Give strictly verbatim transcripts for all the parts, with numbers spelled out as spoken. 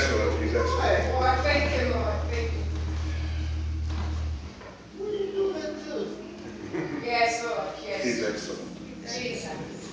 excellent. He's excellent. Lord, thank you, Lord. Thank you. Yes, Lord. Yes. He's excellent. Jesus.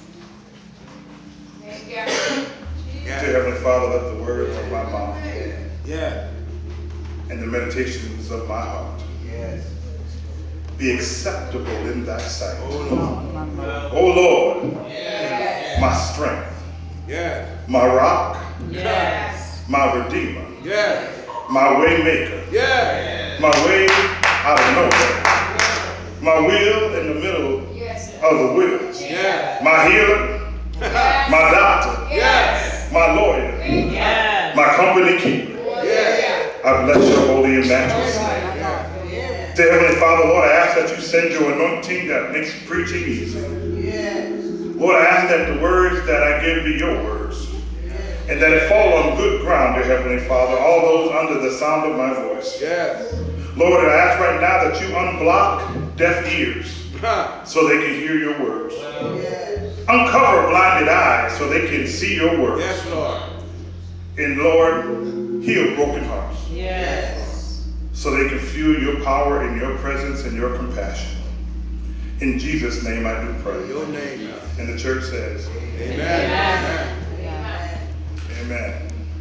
Thank you. Dear Heavenly Father, let the words of my mouth Yeah. and the meditations of my heart Yes. be acceptable in thy sight. Oh Lord. Oh Lord, Yes. my strength, Yes. my rock, Yes. my redeemer, Yes. my way maker, Yes. my way out of nowhere, my wheel in the middle Yes. of the wheels, Yes. my healer, Yes. my doctor, Yes. my lawyer, Yes. my company keeper. Yes. I bless your holy and matchless name. Dear Heavenly Father, Lord, I ask that you send your anointing that makes preaching easy. Lord, I ask that the words that I give be your words, and that it fall on good ground, dear Heavenly Father, all those under the sound of my voice. Yes. Lord, I ask right now that you unblock deaf ears Ha. so they can hear your words. Uncover blinded eyes so they can see your words. Yes, Lord. And Lord, heal broken hearts Yes. so they can feel your power and your presence and your compassion. In Jesus' name I do pray. Your name now. And the church says, Amen. Amen. amen.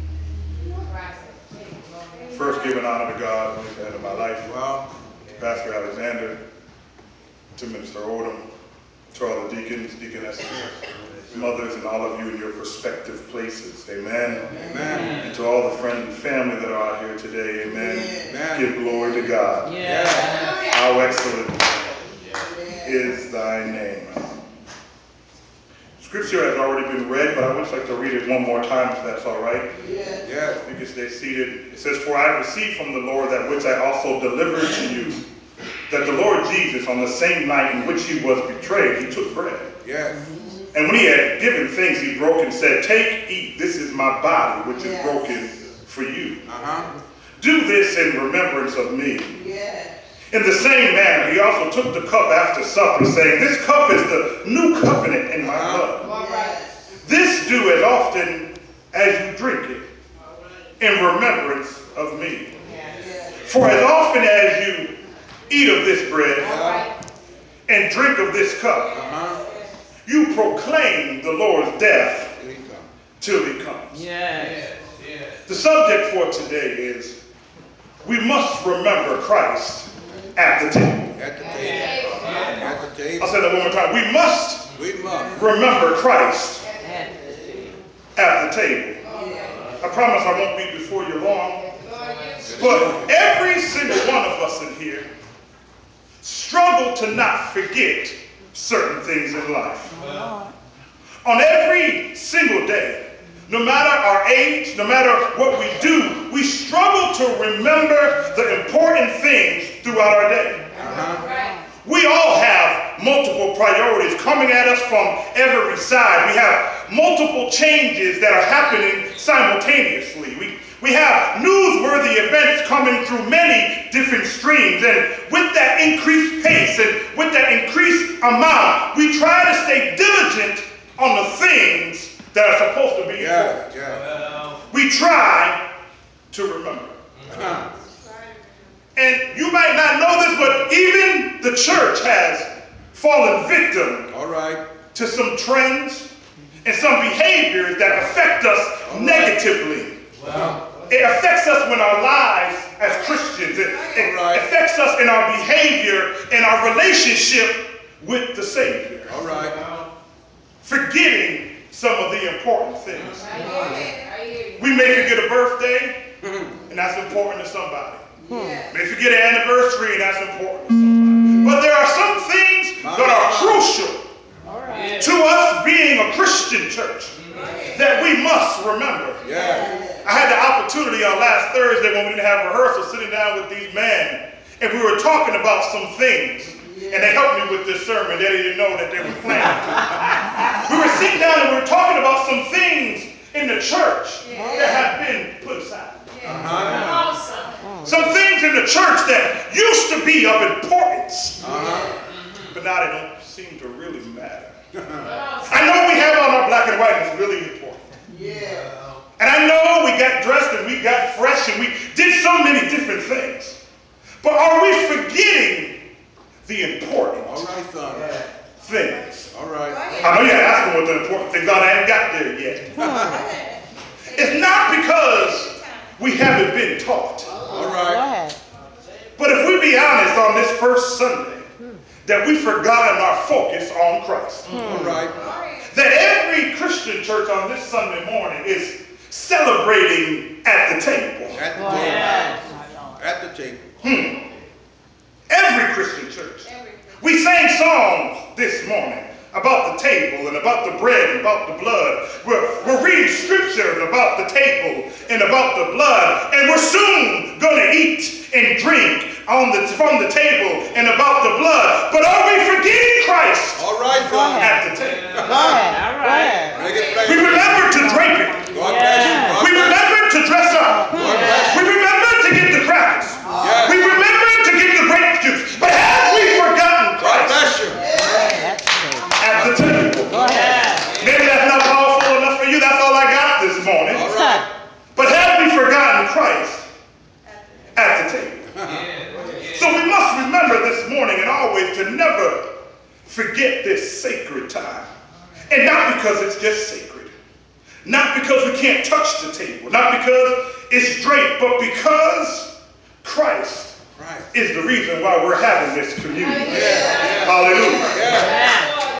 First, giving honor to God, who is the head of my life, Well, Pastor Alexander, to Minister Odom, to all the deacons, deaconesses, mothers, and all of you in your respective places. Amen. amen. And to all the friends and family that are out here today, amen. Amen. Give glory to God. Yes. How excellent is thy name. Scripture has already been read, but I would just like to read it one more time if that's all right. Yes. You can stay seated. It says, for I received from the Lord that which I also delivered to you, that the Lord Jesus, on the same night in which he was betrayed, he took bread. Yes. And when he had given things, he broke and said, take, eat, this is my body, which is Yes. broken for you. Uh-huh. Do this in remembrance of me. Yes. In the same manner, he also took the cup after supper, saying, this cup is the new covenant in my blood. All right. This do as often as you drink it in remembrance of me. Yes. For as often as you eat of this bread All right. and drink of this cup, Uh-huh. you proclaim the Lord's death Here he comes. till he comes. Yes. The subject for today is, we must remember Christ at the table. At the table. At the I'll table. say that one more time. We must We must. remember Christ Yes. at the table. I promise I won't be before you long, Lord, you but every single one of us in here struggle to not forget certain things in life. On every single day, no matter our age, no matter what we do, we struggle to remember the important things throughout our day. right. We all have multiple priorities coming at us from every side. We have multiple changes that are happening simultaneously. We, we have newsworthy events coming through many different streams. And with that increased pace and with that increased amount, we try to stay diligent on the things that are supposed to be important. Yeah, yeah. We try to remember. Uh-huh. And you might not know this, but even the church has fallen victim All right. to some trends and some behaviors that affect us negatively. Well, It affects us when our lives as Christians. It, it All right. affects us in our behavior and our relationship with the Savior. all right. Forgetting some of the important things. I hear you. I hear you. We may forget a birthday, and that's important to somebody. Yes. May forget an anniversary, and that's important to somebody. But there are some things that are crucial to us being a Christian church that we must remember. Yeah. I had the opportunity on last Thursday when we didn't have rehearsal sitting down with these men, and we were talking about some things. And they helped me with this sermon. They didn't know that they were planning to. We were sitting down and we were talking about some things in the church that have been put aside. Uh-huh. Awesome. Some things in the church that used to be of importance, Uh-huh. but now they don't seem to really matter. I know we have on our black and white, it's really important. Yeah. And I know we got dressed and we got fresh and we did so many different things. But are we forgetting the important All right, son. things? All right. I know you're asking what the important things are. I haven't got there yet. It's not because we haven't been taught. All right. But if we be honest on this first Sunday, that we've forgotten our focus on Christ. All right. That every Christian church on this Sunday morning is celebrating at the table. At the table. At the table. Hmm. Every Christian church. We sang songs this morning about the table and about the bread and about the blood. We're, we're reading scripture about the table and about the blood. And we're soon going to eat and drink on the, from the table and about the blood. But are we forgetting Christ? All right, son. At the table. Go ahead. All right. Make it plain. We remember to drape it. God bless you. God We bless remember to dress up. God bless We remember to get the crackers. Yes. We remember to get the grape juice. But have we forgotten God Christ bless you. That's true. at the table? Go ahead. Maybe that's not powerful enough for you. That's all I got this morning. All right. But have we forgotten Christ at the table? So we must remember this morning and always to never forget this sacred time. And not because it's just sacred. Not because we can't touch the table. Not because it's draped. But because Christ Right. is the reason why we're having this communion. Yeah. Hallelujah. Yeah.